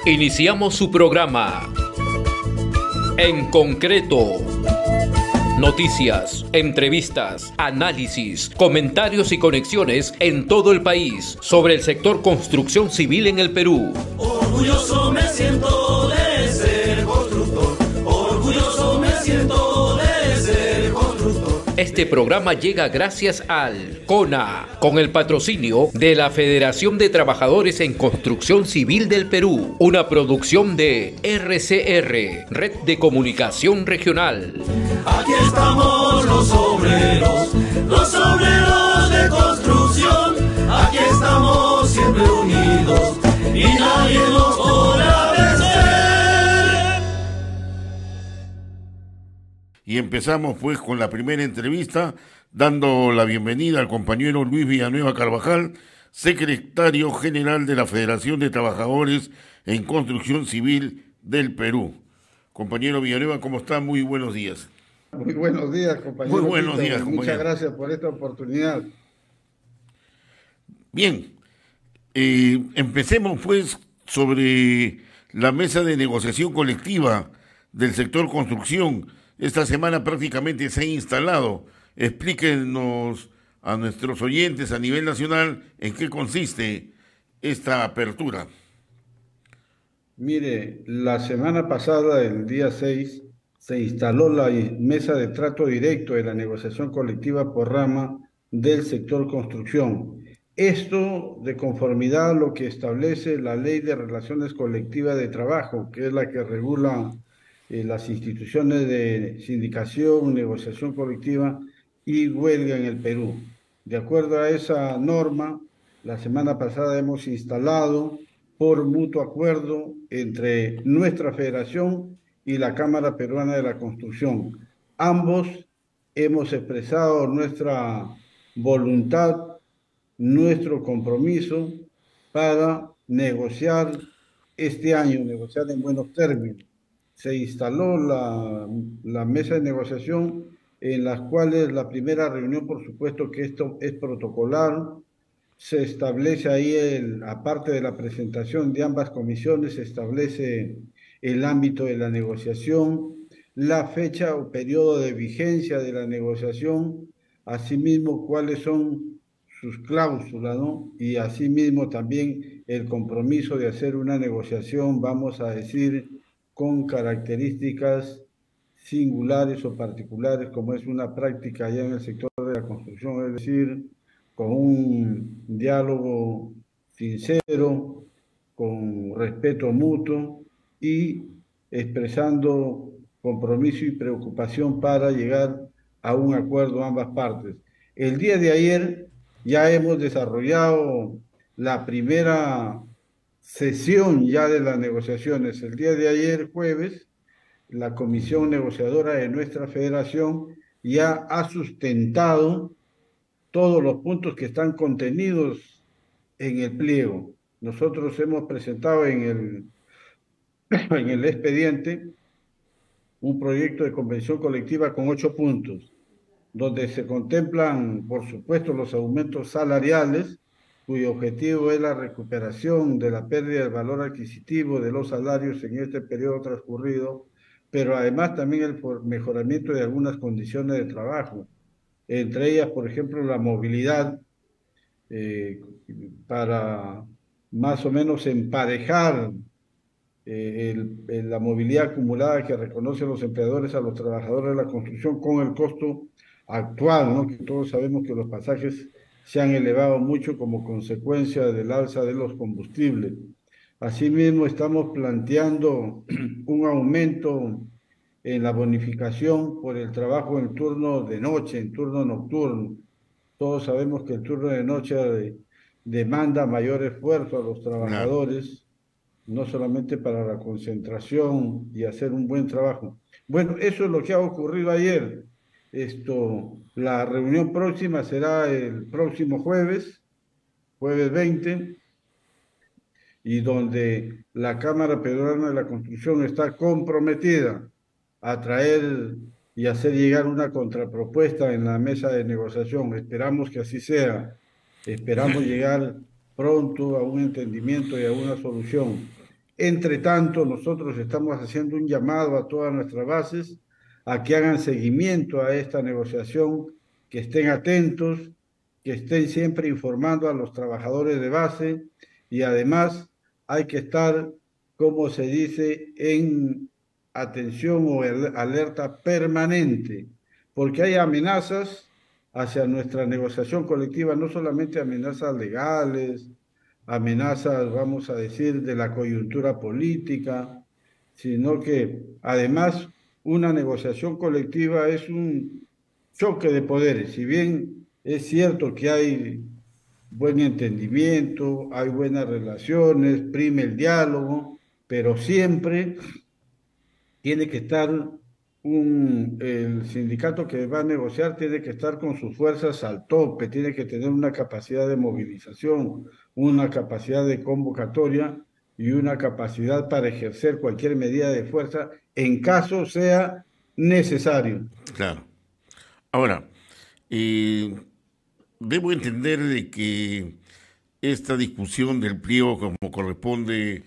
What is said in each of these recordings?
Iniciamos su programa. En concreto. Noticias, entrevistas, análisis, comentarios y conexiones en todo el país sobre el sector construcción civil en el Perú. Orgulloso me siento de ser constructor. Orgulloso me siento de ser constructor. Este programa llega gracias al CONA, con el patrocinio de la Federación de Trabajadores en Construcción Civil del Perú, una producción de RCR, Red de Comunicación Regional. Aquí estamos los obreros de construcción. Aquí estamos siempre unidos y nadie nos podrá vencer. Y empezamos pues con la primera entrevista, dando la bienvenida al compañero Luis Villanueva Carvajal, secretario general de la Federación de Trabajadores en Construcción Civil del Perú. Compañero Villanueva, ¿cómo está? Muy buenos días. Muy buenos días, compañero. Muy buenos días, compañero. Muchas gracias por esta oportunidad. Bien, empecemos pues sobre la mesa de negociación colectiva del sector construcción. Esta semana prácticamente se ha instalado. Explíquenos a nuestros oyentes a nivel nacional en qué consiste esta apertura. Mire, la semana pasada, el día 6, se instaló la mesa de trato directo de la negociación colectiva por rama del sector construcción. Esto de conformidad a lo que establece la Ley de Relaciones Colectivas de Trabajo, que es la que regula las instituciones de sindicación, negociación colectiva y huelga en el Perú. De acuerdo a esa norma, la semana pasada hemos instalado por mutuo acuerdo entre nuestra federación y la Cámara Peruana de la Construcción. Ambos hemos expresado nuestra voluntad, nuestro compromiso para negociar este año, negociar en buenos términos. Se instaló la mesa de negociación en las cuales la primera reunión, por supuesto que esto es protocolar, se establece ahí, aparte de la presentación de ambas comisiones, se establece el ámbito de la negociación, la fecha o periodo de vigencia de la negociación, asimismo cuáles son sus cláusulas, ¿no? Y asimismo también el compromiso de hacer una negociación, vamos a decir, con características singulares o particulares, como es una práctica allá en el sector de la construcción, es decir, con un diálogo sincero, con respeto mutuo y expresando compromiso y preocupación para llegar a un acuerdo ambas partes. El día de ayer ya hemos desarrollado la primera sesión ya de las negociaciones. El día de ayer, jueves, la comisión negociadora de nuestra federación ya ha sustentado todos los puntos que están contenidos en el pliego. Nosotros hemos presentado en el expediente un proyecto de convención colectiva con 8 puntos, donde se contemplan, por supuesto, los aumentos salariales, cuyo objetivo es la recuperación de la pérdida del valor adquisitivo de los salarios en este periodo transcurrido, pero además también el mejoramiento de algunas condiciones de trabajo, entre ellas, por ejemplo, la movilidad, para más o menos emparejar la movilidad acumulada que reconocen los empleadores a los trabajadores de la construcción con el costo actual, ¿no? Que todos sabemos que los pasajes se han elevado mucho como consecuencia del alza de los combustibles. Asimismo, estamos planteando un aumento en la bonificación por el trabajo en turno de noche, en turno nocturno. Todos sabemos que el turno de noche demanda mayor esfuerzo a los trabajadores, no solamente para la concentración y hacer un buen trabajo. Bueno, eso es lo que ha ocurrido ayer. La reunión próxima será el próximo jueves 20, y donde la Cámara Peruana de la Construcción está comprometida a traer y hacer llegar una contrapropuesta en la mesa de negociación. Esperamos que así sea. Esperamos llegar pronto a un entendimiento y a una solución. Entre tanto, nosotros estamos haciendo un llamado a todas nuestras bases a que hagan seguimiento a esta negociación, que estén atentos, que estén siempre informando a los trabajadores de base y además hay que estar, como se dice, en atención o alerta permanente, porque hay amenazas hacia nuestra negociación colectiva, no solamente amenazas legales, amenazas, vamos a decir, de la coyuntura política, sino que además una negociación colectiva es un choque de poderes. Si bien es cierto que hay buen entendimiento, hay buenas relaciones, prime el diálogo, pero siempre tiene que estar el sindicato que va a negociar tiene que estar con sus fuerzas al tope, tiene que tener una capacidad de movilización, una capacidad de convocatoria y una capacidad para ejercer cualquier medida de fuerza en caso sea necesario. Claro. Ahora, eh, debo entender de que esta discusión del pliego, como corresponde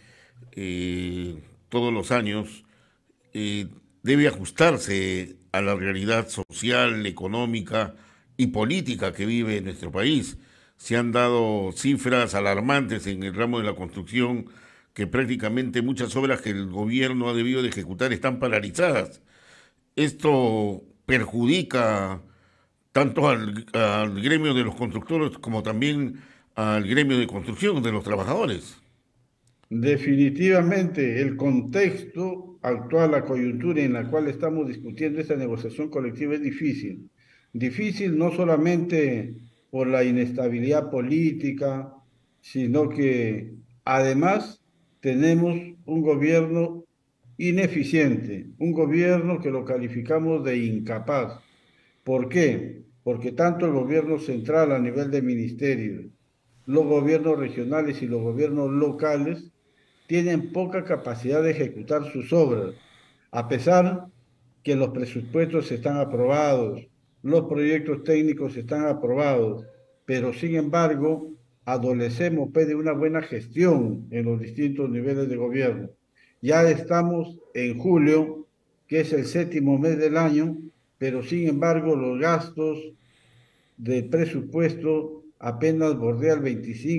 todos los años, eh, debe ajustarse a la realidad social, económica y política que vive nuestro país. Se han dado cifras alarmantes en el ramo de la construcción, que prácticamente muchas obras que el gobierno ha debido de ejecutar están paralizadas. Esto perjudica tanto al gremio de los constructores como también al gremio de construcción de los trabajadores. Definitivamente, el contexto actual, la coyuntura en la cual estamos discutiendo esta negociación colectiva es difícil. Difícil no solamente por la inestabilidad política, sino que además tenemos un gobierno ineficiente, un gobierno que lo calificamos de incapaz. ¿Por qué? Porque tanto el gobierno central a nivel de ministerios, los gobiernos regionales y los gobiernos locales tienen poca capacidad de ejecutar sus obras, a pesar que los presupuestos están aprobados, los proyectos técnicos están aprobados, pero sin embargo adolecemos pues, de una buena gestión en los distintos niveles de gobierno. Ya estamos en julio, que es el séptimo mes del año, pero sin embargo los gastos del presupuesto apenas bordea el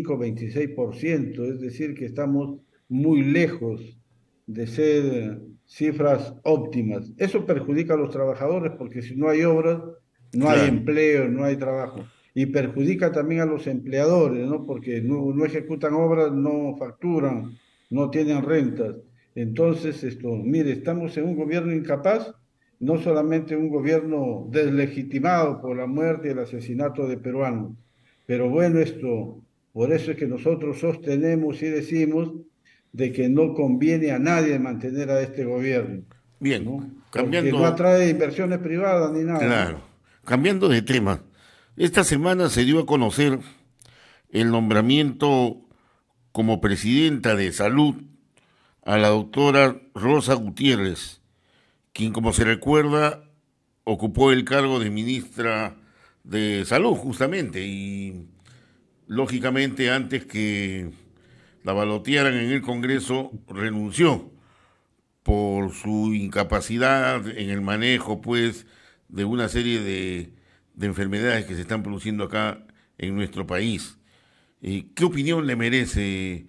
25-26%, es decir, que estamos muy lejos de ser cifras óptimas. Eso perjudica a los trabajadores porque si no hay obras, no hay Claro, empleo, no hay trabajo. Y perjudica también a los empleadores, ¿no? Porque no ejecutan obras, no facturan, no tienen rentas. Entonces, mire, estamos en un gobierno incapaz, no solamente un gobierno deslegitimado por la muerte y el asesinato de peruanos. Pero bueno, por eso es que nosotros sostenemos y decimos de que no conviene a nadie mantener a este gobierno, bien, ¿no? Porque no cambiando, atrae inversiones privadas ni nada, ¿no? claro, cambiando de tema. Esta semana se dio a conocer el nombramiento como presidenta de salud a la doctora Rosa Gutiérrez, quien, como se recuerda, ocupó el cargo de ministra de Salud, justamente, y lógicamente antes que la balotearan en el Congreso, renunció por su incapacidad en el manejo, pues, de una serie de enfermedades que se están produciendo acá en nuestro país. ¿Qué opinión le merece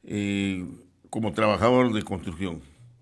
como trabajador de construcción?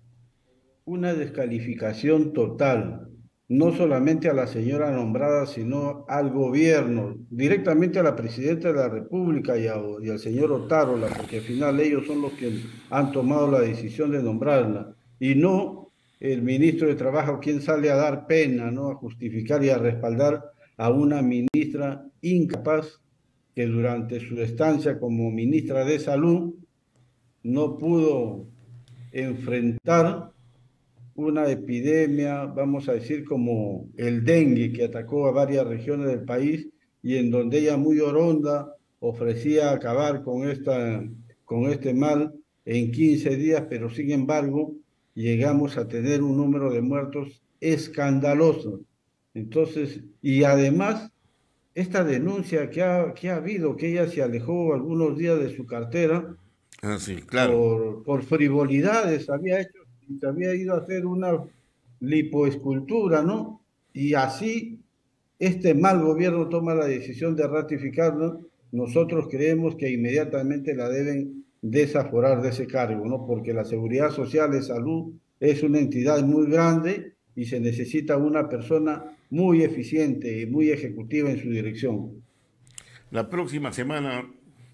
Una descalificación total, no solamente a la señora nombrada, sino al gobierno, directamente a la presidenta de la República y al señor Otárola, porque al final ellos son los que han tomado la decisión de nombrarla, y no el ministro de Trabajo, quien sale a dar pena, ¿no? A justificar y a respaldar a una ministra incapaz que durante su estancia como ministra de Salud no pudo enfrentar una epidemia, vamos a decir, como el dengue que atacó a varias regiones del país y en donde ella muy oronda ofrecía acabar con este mal en 15 días, pero sin embargo llegamos a tener un número de muertos escandaloso. Entonces, y además, esta denuncia que ha habido, que ella se alejó algunos días de su cartera, Ah, sí, claro. por frivolidades, se había ido a hacer una lipoescultura, ¿no? Y así este mal gobierno toma la decisión de ratificarlo. Nosotros creemos que inmediatamente la deben desaforar de ese cargo, ¿no? Porque la Seguridad Social de Salud es una entidad muy grande y se necesita una persona muy eficiente y muy ejecutiva en su dirección. La próxima semana,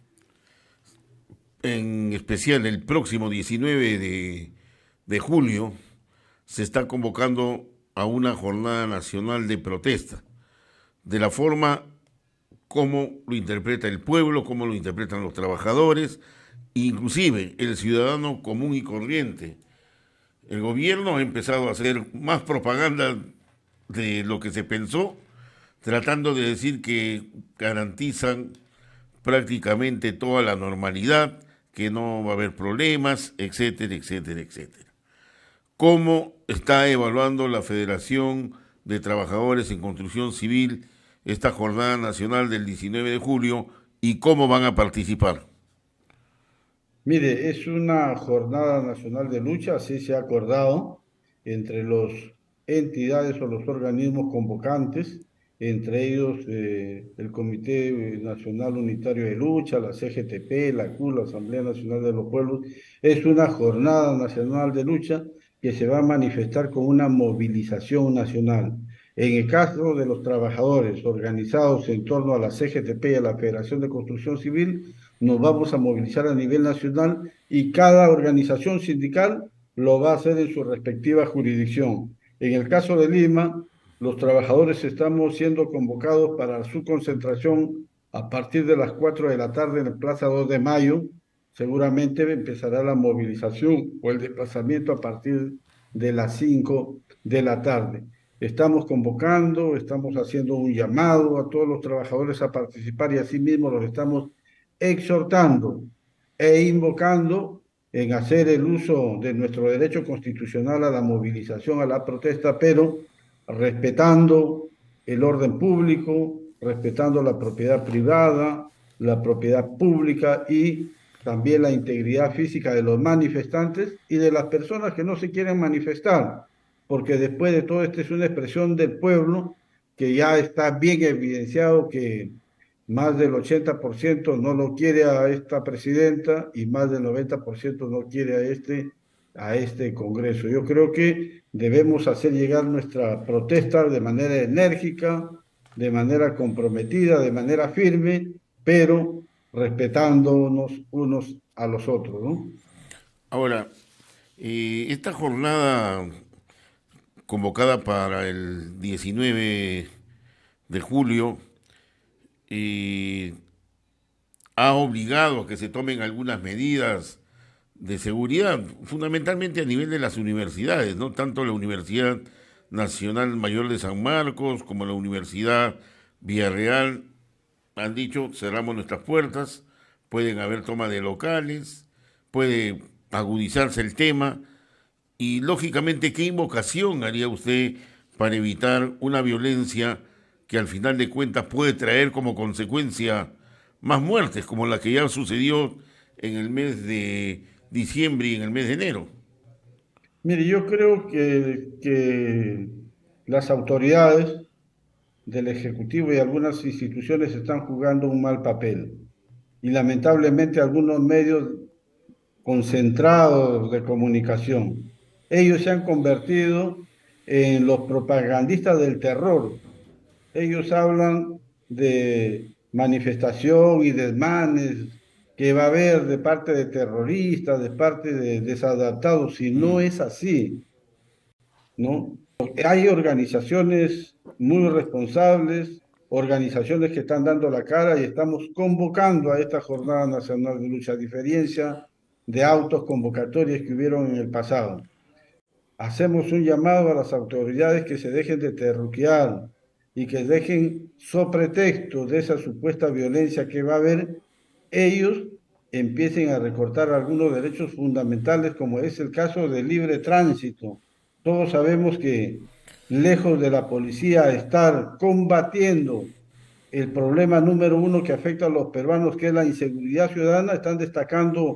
en especial el próximo 19 de julio, se está convocando a una jornada nacional de protesta, de la forma como lo interpreta el pueblo, como lo interpretan los trabajadores, inclusive el ciudadano común y corriente. El gobierno ha empezado a hacer más propaganda de lo que se pensó, tratando de decir que garantizan prácticamente toda la normalidad, que no va a haber problemas, etcétera, etcétera, etcétera. ¿Cómo está evaluando la Federación de Trabajadores en Construcción Civil esta jornada nacional del 19 de julio y cómo van a participar? Mire, es una jornada nacional de lucha, así se ha acordado entre las entidades o los organismos convocantes, entre ellos el Comité Nacional Unitario de Lucha, la CGTP, la CU, la Asamblea Nacional de los Pueblos. Es una jornada nacional de lucha que se va a manifestar con una movilización nacional. En el caso de los trabajadores organizados en torno a la CGTP y a la Federación de Construcción Civil, nos vamos a movilizar a nivel nacional y cada organización sindical lo va a hacer en su respectiva jurisdicción. En el caso de Lima, los trabajadores estamos siendo convocados para su concentración a partir de las 4 de la tarde en la Plaza 2 de Mayo. Seguramente empezará la movilización o el desplazamiento a partir de las 5 de la tarde. Estamos convocando, estamos haciendo un llamado a todos los trabajadores a participar y asimismo los estamos exhortando e invocando en hacer el uso de nuestro derecho constitucional a la movilización, a la protesta, pero respetando el orden público, respetando la propiedad privada, la propiedad pública y también la integridad física de los manifestantes y de las personas que no se quieren manifestar, porque después de todo esto es una expresión del pueblo que ya está bien evidenciado que más del 80% no lo quiere a esta presidenta y más del 90% no quiere a este Congreso. Yo creo que debemos hacer llegar nuestra protesta de manera enérgica, de manera comprometida, de manera firme, pero respetándonos unos a los otros, ¿no? Ahora, esta jornada convocada para el 19 de julio eh, ha obligado a que se tomen algunas medidas de seguridad, fundamentalmente a nivel de las universidades, ¿no? Tanto la Universidad Nacional Mayor de San Marcos como la Universidad Villarreal han dicho cerramos nuestras puertas, pueden haber toma de locales, puede agudizarse el tema y lógicamente qué invocación haría usted para evitar una violencia que al final de cuentas puede traer como consecuencia más muertes, como la que ya sucedió en el mes de diciembre y en el mes de enero. Mire, yo creo que las autoridades del Ejecutivo y algunas instituciones están jugando un mal papel. Y lamentablemente algunos medios concentrados de comunicación, ellos se han convertido en los propagandistas del terror. Ellos hablan de manifestación y desmanes que va a haber de parte de terroristas, de parte de desadaptados, y no es así, ¿no? Hay organizaciones muy responsables, organizaciones que están dando la cara y estamos convocando a esta Jornada Nacional de Lucha, a diferencia de autos convocatorias que hubieron en el pasado. Hacemos un llamado a las autoridades que se dejen de terruquear y que dejen, so pretexto de esa supuesta violencia que va a haber, ellos empiecen a recortar algunos derechos fundamentales, como es el caso del libre tránsito. Todos sabemos que lejos de la policía estar combatiendo el problema número uno que afecta a los peruanos, que es la inseguridad ciudadana, están destacando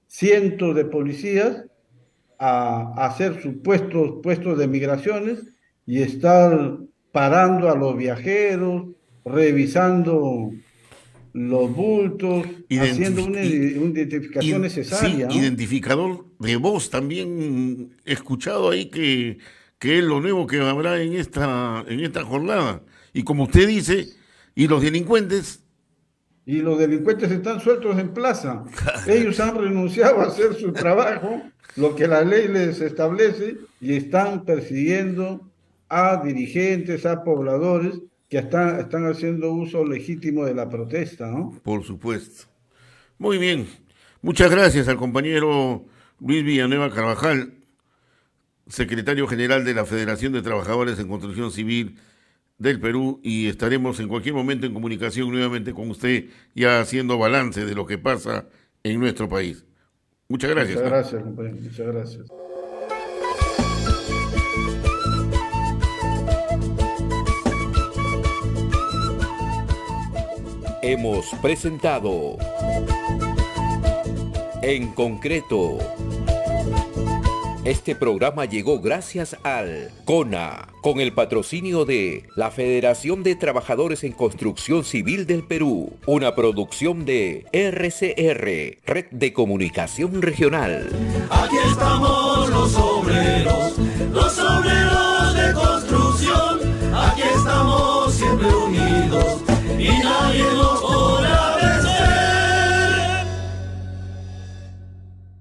cientos de policías a hacer sus puestos de migraciones y estar parando a los viajeros, revisando los bultos, haciendo una identificación Sí, necesaria, ¿no? identificador de voz. También he escuchado ahí que es lo nuevo que habrá en esta jornada. Y como usted dice, y los delincuentes, Y los delincuentes están sueltos en plaza. Ellos han renunciado a hacer su trabajo, lo que la ley les establece, y están persiguiendo a dirigentes, a pobladores que están haciendo uso legítimo de la protesta, ¿no? por supuesto. Muy bien. Muchas gracias al compañero Luis Villanueva Carvajal, secretario general de la Federación de Trabajadores en Construcción Civil del Perú, y estaremos en cualquier momento en comunicación nuevamente con usted, ya haciendo balance de lo que pasa en nuestro país. Muchas gracias. Muchas gracias, compañero. Muchas gracias. Hemos presentado En Concreto. Este programa llegó gracias al CONA, con el patrocinio de la Federación de Trabajadores en Construcción Civil del Perú, una producción de RCR, Red de Comunicación Regional. Aquí estamos los obreros